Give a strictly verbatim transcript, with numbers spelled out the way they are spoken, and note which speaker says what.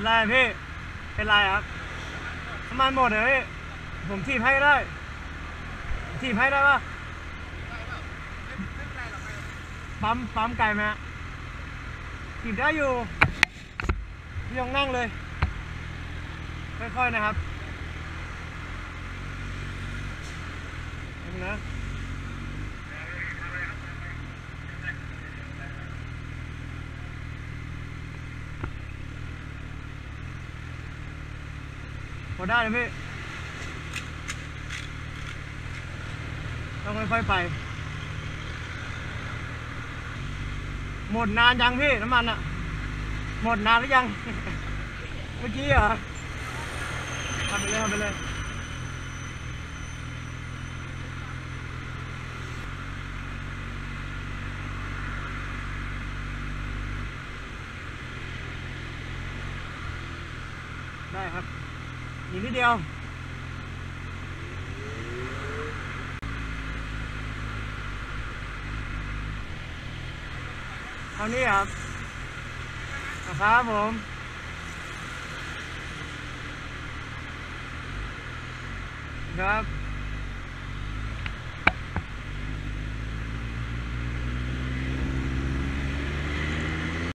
Speaker 1: ไรพี่เป็นไรครับน้ำมันหมดเลยพี่ผมถีบให้ได้ถีบให้ได้ปะปั๊มปั๊มไกลไหมถีบได้อยู่พี่ยงนั่งเลยค่อยๆนะครับนะพอได้เลยพี่ต้องค่อยๆไปหมดนานยังพี่น้ำมันอะหมดนานหรือยัง เมื่อกี้เหรอทำไปเลยทำไปเลยได้ครับอีกนิดเดียวเท่านี้ครับนะครับผมครับ